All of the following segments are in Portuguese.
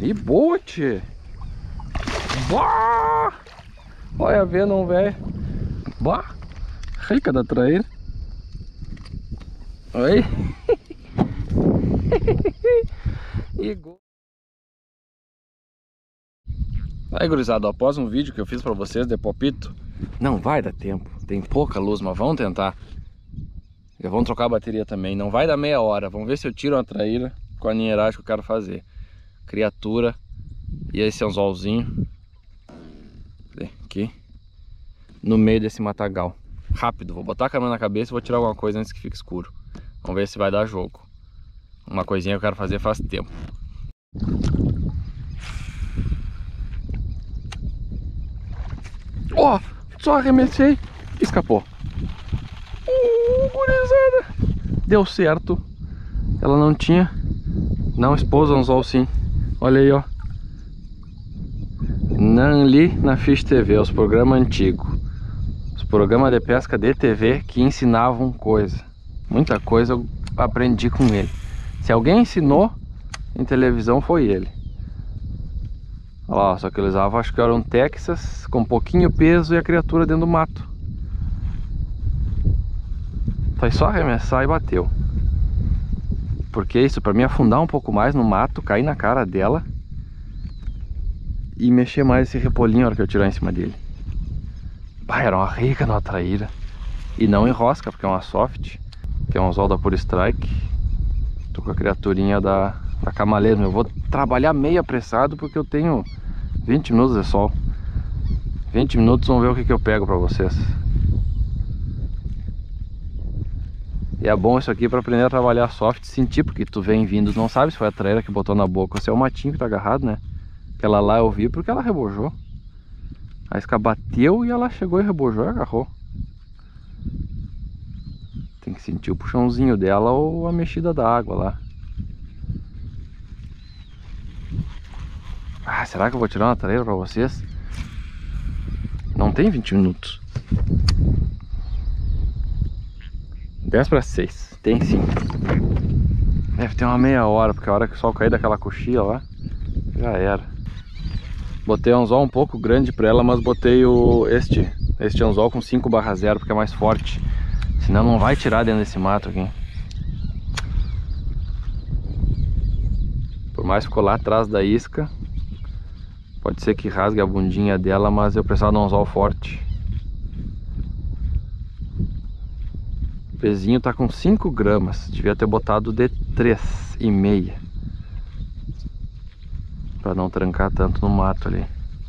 E boa, tchê. Bah! Olha, vê, não, velho. Bah! Rica da traíra. Oi. Aí, gurizada, após um vídeo que eu fiz pra vocês de Popito, não vai dar tempo, tem pouca luz, mas vamos tentar. Já vamos trocar a bateria também, não vai dar meia hora. Vamos ver se eu tiro uma traíra com a ninheiragem que eu quero fazer. Criatura. E esse anzolzinho aqui no meio desse matagal. Rápido, vou botar a câmera na cabeça e vou tirar alguma coisa antes que fique escuro. Vamos ver se vai dar jogo. Uma coisinha que eu quero fazer faz tempo. Ó, só arremessei, escapou. Gurizada, deu certo. Ela não expôs o anzol sim. Olha aí, ó. Nanli na Fish TV, os programas antigos. Os programas de pesca de TV que ensinavam coisa. Muita coisa eu aprendi com ele. Se alguém ensinou em televisão foi ele. Olha lá, só que eu usava, acho que era um Texas com pouquinho peso e a criatura dentro do mato. Foi só arremessar e bateu. Porque isso, pra mim afundar um pouco mais no mato, cair na cara dela e mexer mais esse repolinho na hora que eu tirar em cima dele. Bah, era uma rica numa traíra. E não enrosca, porque é uma soft, que é um anzol da Pure Strike. Tô com a criaturinha da Camaleiro. Eu vou trabalhar meio apressado porque eu tenho 20 minutos de sol. 20 minutos, vamos ver o que eu pego pra vocês. E é bom isso aqui pra aprender a trabalhar soft e sentir, porque tu vem vindo, não sabe se foi a traíra que botou na boca ou se é o matinho que tá agarrado, né? Aquela lá eu vi porque ela rebojou. A isca bateu e ela chegou e rebojou e agarrou. Tem que sentir o puxãozinho dela ou a mexida da água lá. Ah, será que eu vou tirar uma traíra pra vocês? Não tem 20 minutos. 10 para 6. Tem sim. Deve ter uma meia hora, porque a hora que o sol cair daquela coxia lá, já era. Botei um anzol um pouco grande pra ela, mas botei este anzol com 5/0, porque é mais forte. Senão não vai tirar dentro desse mato aqui. Por mais que ficou lá atrás da isca, pode ser que rasgue a bundinha dela, mas eu precisava de um anzol forte. O pezinho tá com 5 gramas, devia ter botado de 3,5 para não trancar tanto no mato ali.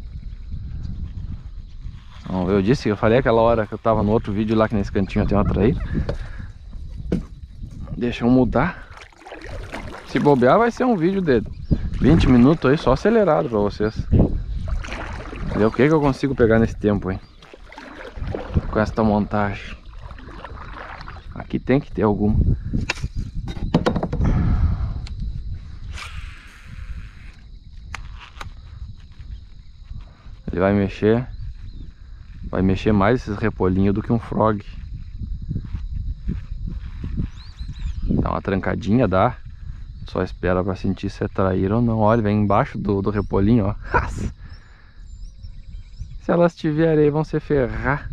Então, eu falei aquela hora que eu tava no outro vídeo lá que nesse cantinho tem uma traíra. Deixa eu mudar. Se bobear vai ser um vídeo de 20 minutos aí, só acelerado pra vocês. Ver o que eu consigo pegar nesse tempo, hein? Com esta montagem. Aqui tem que ter alguma. Ele vai mexer mais esses repolinhos do que um frog. Dá uma trancadinha, dá. Só espera pra sentir se é traíra ou não. Olha, vem embaixo do repolinho, ó. Se elas tiverem aí, vão se ferrar.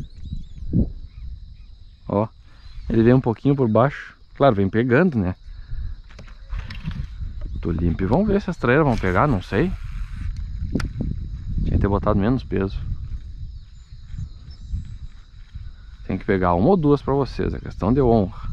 Ó, ele vem um pouquinho por baixo. Claro, vem pegando, né? Tô limpo e vamos ver se as traíras vão pegar, não sei. Tinha que ter botado menos peso. Tem que pegar uma ou duas pra vocês, é questão de honra.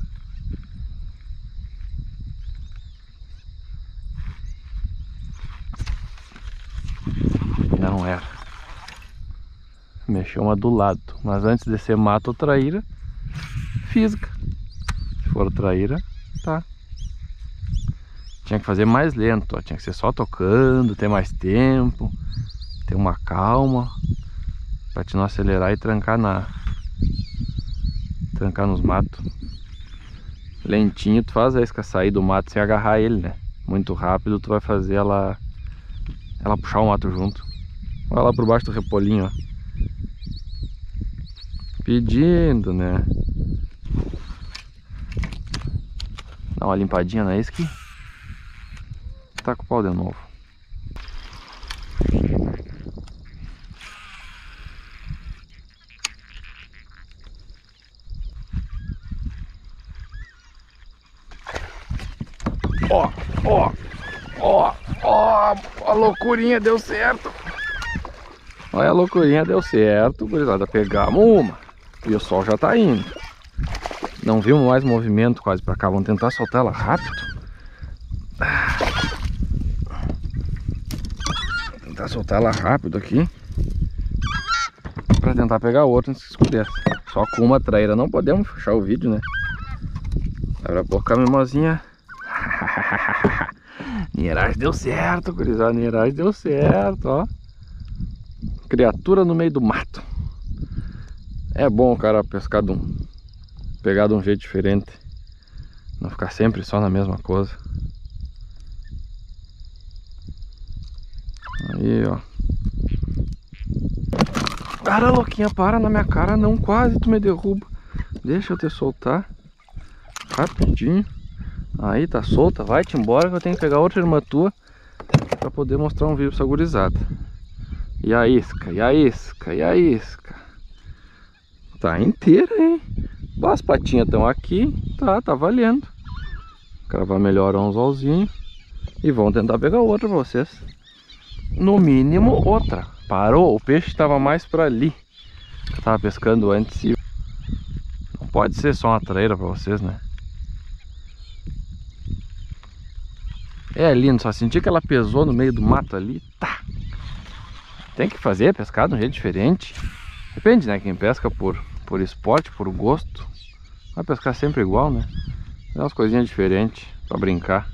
Ainda não era. Mexeu uma do lado, mas antes de ser mato ou traíra, fisga. Se for traíra, tá. Tinha que fazer mais lento, ó. Tinha que ser só tocando, ter mais tempo, ter uma calma, pra te não acelerar e trancar nos matos. Lentinho tu faz a isca sair do mato sem agarrar ele, né? Muito rápido tu vai fazer ela puxar o mato junto. Olha lá por baixo do repolinho, ó. Pedindo, né? Dá uma limpadinha na isca e tá com o pau de novo. Ó, ó, a loucurinha deu certo. Olha, a loucurinha deu certo, gurizada. Pegamos uma. E o sol já tá indo. Não vimos mais movimento quase pra cá. Vamos tentar soltar ela rápido. Tentar soltar ela rápido aqui. Pra tentar pegar outra antes que escureça. Só com uma traíra. Não podemos fechar o vídeo, né? Dá pra pôr a mimosinha. Nieragem deu certo, gurizada. Nieragem deu certo, ó. Criatura no meio do mato. É bom o cara pescar pegar de um jeito diferente. Não ficar sempre só na mesma coisa. Aí, ó. Cara, louquinha, para na minha cara não. Quase tu me derruba. Deixa eu te soltar. Rapidinho. Aí, tá solta. Vai-te embora que eu tenho que pegar outra irmã tua pra poder mostrar um vídeo pra essa gurizada. E a isca, e a isca, e a isca. Tá inteira, hein? As patinhas estão aqui. Tá valendo. Cravar melhor um anzolzinho. E vamos tentar pegar outra pra vocês. No mínimo outra. Parou, o peixe estava mais pra ali. Eu tava pescando antes e... Não pode ser só uma traíra pra vocês, né? É lindo, só senti que ela pesou no meio do mato ali. Tá. Tem que fazer, pescar de um jeito diferente. Depende, né? Quem pesca por esporte, por gosto, vai pescar sempre igual, né? Tem umas coisinhas diferentes pra brincar.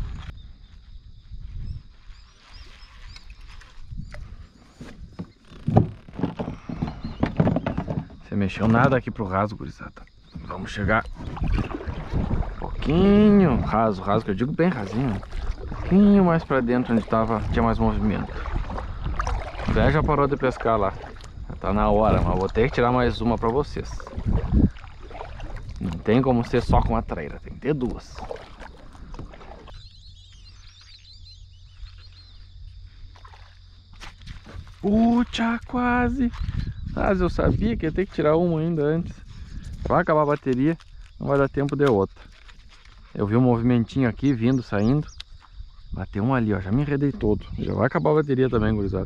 Você mexeu nada aqui pro raso, gurizada. Vamos chegar um pouquinho raso que eu digo bem rasinho. Um pouquinho mais pra dentro onde tinha mais movimento. O Zé já parou de pescar lá. Já tá na hora, mas vou ter que tirar mais uma pra vocês. Não tem como ser só com a traíra, tem que ter duas. Puxa, quase! Mas eu sabia que ia ter que tirar uma ainda antes. Vai acabar a bateria, não vai dar tempo de outra. Eu vi um movimentinho aqui, vindo, saindo. Bateu um ali, ó, já me enredei todo. Já vai acabar a bateria também, gurizada.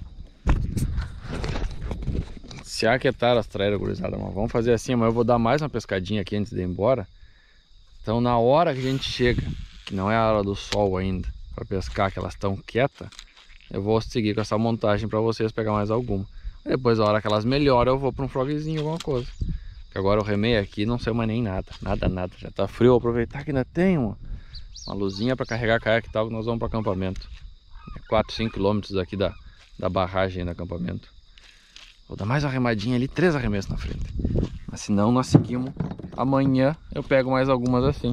Se aquietaram as traíras, gurizada, mas vamos fazer assim. Amanhã eu vou dar mais uma pescadinha aqui antes de ir embora. Então na hora que a gente chega, que não é a hora do sol ainda, para pescar, que elas estão quietas, eu vou seguir com essa montagem para vocês pegar mais alguma. Depois, a hora que elas melhoram, eu vou para um frogzinho, alguma coisa. Que agora eu remei aqui, não sei mais nem nada. Nada. Já tá frio, vou aproveitar que ainda tem uma luzinha para carregar a caiaque e tal, que nós vamos para acampamento. É 4, 5 quilômetros daqui da barragem do acampamento. Vou dar mais uma remadinha ali, 3 arremessos na frente. Mas se não, nós seguimos. Amanhã eu pego mais algumas assim.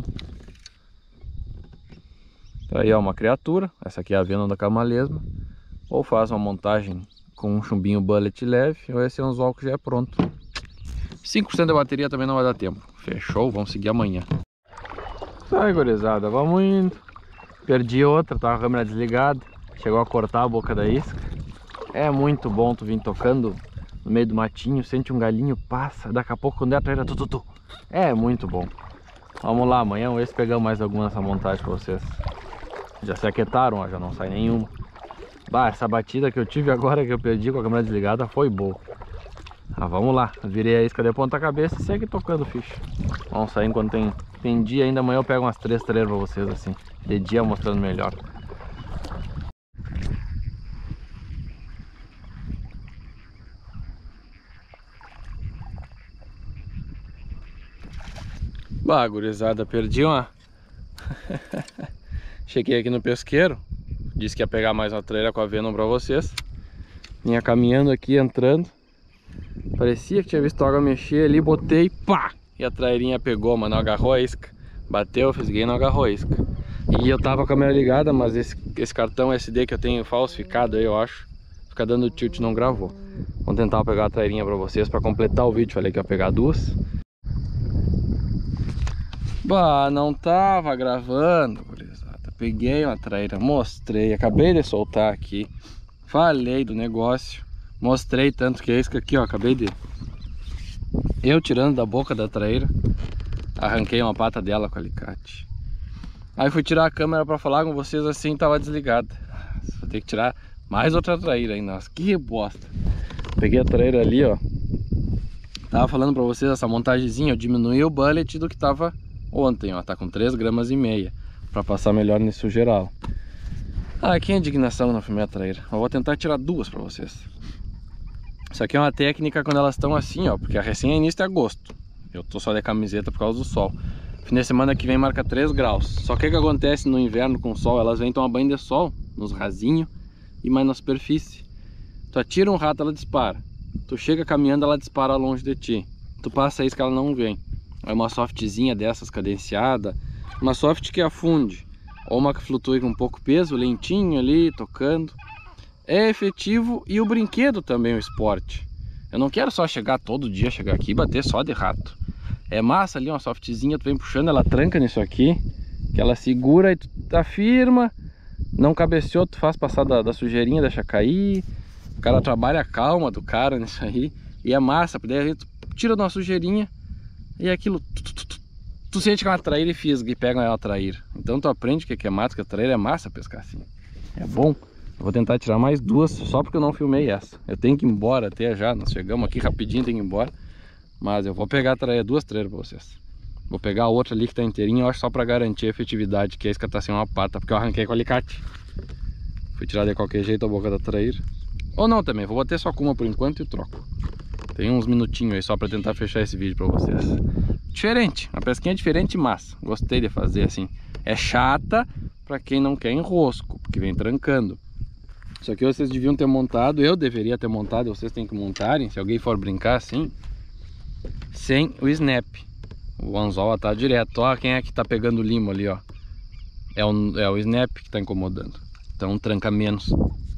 Tá aí, ó, uma criatura. Essa aqui é a vena da camalesma. Ou faz uma montagem com um chumbinho bullet leve, ou esse anzol que já é pronto. 5% da bateria também não vai dar tempo. Fechou? Vamos seguir amanhã. Sai, gurizada, vamos indo. Perdi outra, tava com a câmera desligada. Chegou a cortar a boca da isca. É muito bom tu vir tocando no meio do matinho, sente um galinho, passa, daqui a pouco quando é a traíra, tu. É muito bom. Vamos lá, amanhã vamos ver se pegamos mais alguma nessa montagem pra vocês. Já se aquietaram, ó, já não sai nenhuma. Bah, essa batida que eu tive agora que eu perdi com a câmera desligada foi boa. Ah, vamos lá, virei a isca de ponta cabeça e segue tocando ficha. Vamos sair enquanto tem dia ainda. Amanhã eu pego umas 3 traíras pra vocês assim, de dia mostrando melhor. Bah, gurizada, perdi uma. Cheguei aqui no pesqueiro. Disse que ia pegar mais uma traíra com a Venom pra vocês. Vinha caminhando aqui, entrando. Parecia que tinha visto a água mexer ali, botei, pá! E a trairinha pegou, mas não agarrou a isca. Bateu, fisguei e não agarrou a isca. E eu tava com a câmera ligada, mas esse cartão SD que eu tenho falsificado aí, eu acho, fica dando tilt, não gravou. Vamos tentar pegar a trairinha pra vocês, pra completar o vídeo. Falei que ia pegar 2. Bah, não tava gravando, gurizada. Peguei uma traíra, mostrei, acabei de soltar aqui. Falei do negócio, mostrei tanto que é isso aqui, ó, acabei de... Eu tirando da boca da traíra, arranquei uma pata dela com alicate. Aí fui tirar a câmera pra falar com vocês assim, tava desligada. Vou ter que tirar mais outra traíra ainda. Nossa, que bosta. Peguei a traíra ali, ó. Tava falando pra vocês, essa montagemzinha, eu diminui o bullet do que tava ontem, ó. Tá com 3,5 gramas pra passar melhor nesse geral. Ah, que indignação na primeira traíra. Eu vou tentar tirar duas pra vocês. Isso aqui é uma técnica quando elas estão assim, ó. Porque a recém é início de agosto. Eu tô só de camiseta por causa do sol. Fim de semana que vem marca 3 graus. Só que o que acontece no inverno com o sol? Elas vêm tomar banho de sol nos rasinhos e mais na superfície. Tu atira um rato, ela dispara. Tu chega caminhando, ela dispara longe de ti. Tu passa isso que ela não vem. É uma softzinha dessas cadenciada. Uma soft que afunde. Ou uma que flutue com pouco peso, lentinho ali, tocando. É efetivo e o brinquedo também, o esporte. Eu não quero só chegar todo dia, chegar aqui e bater só de rato. É massa ali, uma softzinha, tu vem puxando, ela tranca nisso aqui. Que ela segura e tu tá firma. Não cabeceou, tu faz passar da sujeirinha, deixa cair. O cara trabalha a calma do cara nisso aí. E é massa, porque daí tu tira uma sujeirinha. E aquilo, tu sente que é uma traíra e fisga e pega ela traíra. Então tu aprende o que é massa, que a traíra é massa pescar assim. É bom. Eu vou tentar tirar mais duas, só porque eu não filmei essa. Eu tenho que ir embora até já, nós chegamos aqui rapidinho, tenho que ir embora. Mas eu vou pegar a traíra, duas traíras pra vocês. Vou pegar a outra ali que tá inteirinha, eu acho só pra garantir a efetividade, que é isso que tá sem uma pata, porque eu arranquei com o alicate. Fui tirar de qualquer jeito a boca da traíra. Ou não também, vou bater só com uma por enquanto e troco. Tem uns minutinhos aí só pra tentar fechar esse vídeo pra vocês. Diferente, uma pesquinha diferente e massa. Gostei de fazer assim. É chata pra quem não quer enrosco, porque vem trancando. Isso aqui vocês deviam ter montado, eu deveria ter montado, vocês têm que montarem, se alguém for brincar assim, sem o snap. O anzol tá direto, ó, quem é que tá pegando o limo ali, ó. É o snap que tá incomodando. Então tranca menos.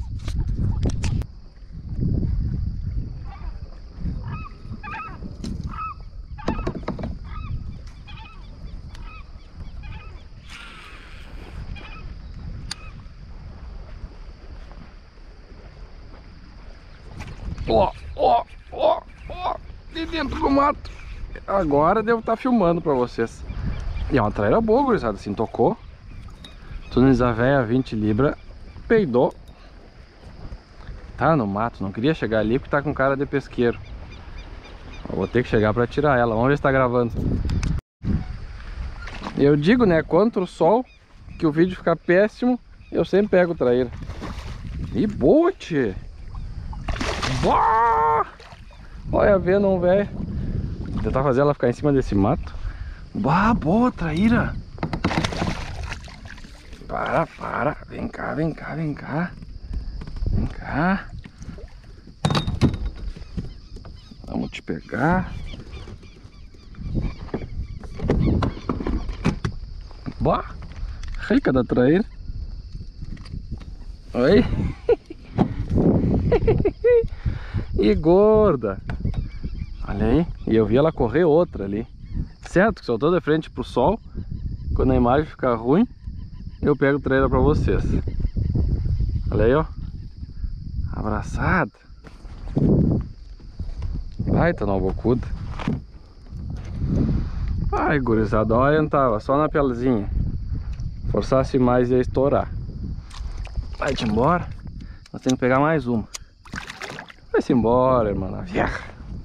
Ó, ó, ó, ó, de dentro do mato. Agora devo estar filmando pra vocês. E é uma traíra boa, gurizada, assim, tocou. Tunis a véia 20 libras, peidou. Tá no mato, não queria chegar ali porque tá com cara de pesqueiro. Eu vou ter que chegar pra tirar ela, vamos ver se tá gravando. Eu digo, né, contra o sol, que o vídeo fica péssimo, eu sempre pego traíra. E boa, tchê! Boa! Olha, vê, não, velho. Vou tentar fazer ela ficar em cima desse mato. Bah, boa, traíra. Para. Vem cá. Vem cá. Vamos te pegar. Bah, rica da traíra. Oi. E gorda. Olha aí. E eu vi ela correr outra ali. Certo que soltou de frente pro sol. Quando a imagem ficar ruim, eu pego traíra pra vocês. Olha aí, ó. Abraçada. Baita nova bocuda. Ai, gurizada, orientava só na pelezinha. Forçasse mais ia estourar. Vai-te embora. Nós temos que pegar mais uma. Vai-se embora, irmã vieja.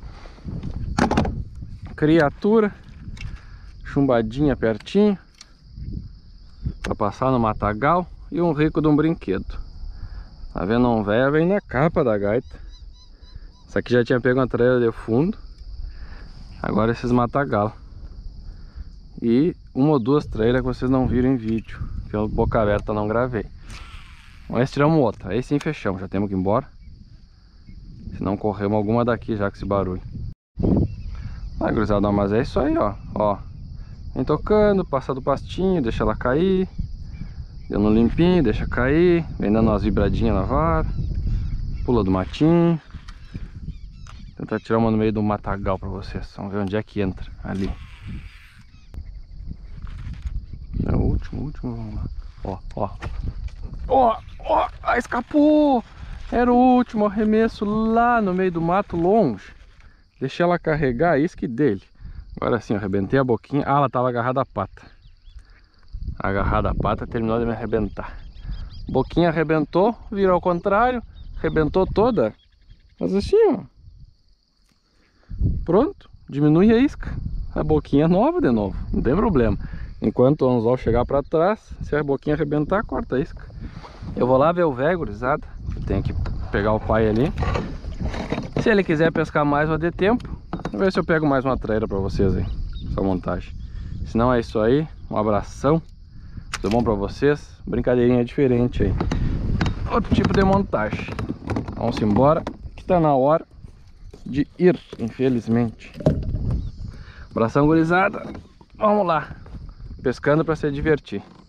Criatura. Chumbadinha pertinho. Pra passar no matagal. E um rico de um brinquedo. Tá vendo? Um véia vem na capa da gaita. Essa aqui já tinha pego uma traíra de fundo. Agora esses matagal. E uma ou duas traíras que vocês não viram em vídeo. Pelo boca aberta não gravei. Mas tiramos outra. Aí sim fechamos. Já temos que ir embora. Se não corremos alguma daqui já com esse barulho. Ah, gurizada, mas é isso aí, ó. Ó. Vem tocando, passa do pastinho, deixa ela cair. Deu no limpinho, deixa cair. Vem dando umas vibradinhas na vara. Pula do matinho. Tentar tirar uma no meio do matagal pra vocês. Vamos ver onde é que entra. Ali. É o último, vamos lá. Ó. Ah, escapou! Era o último arremesso lá no meio do mato, longe. Deixei ela carregar, isso que dele. Agora sim, eu arrebentei a boquinha. Ah, ela tava agarrada à pata. Agarrada a pata, terminou de me arrebentar. Boquinha arrebentou, virou ao contrário, arrebentou toda. Mas assim, ó. Pronto, diminui a isca. A boquinha nova de novo, não tem problema. Enquanto o anzol chegar pra trás, se a boquinha arrebentar, corta a isca. Eu vou lá ver o velho, gurizada. Tenho que pegar o pai ali. Se ele quiser pescar mais, vai ter tempo. Vou ver se eu pego mais uma traíra pra vocês aí. Essa montagem. Se não é isso aí, um abração. Tudo bom pra vocês? Brincadeirinha diferente aí. Outro tipo de montagem. Vamos embora, que tá na hora de ir, infelizmente. Abração, gurizada. Vamos lá. Pescando pra se divertir.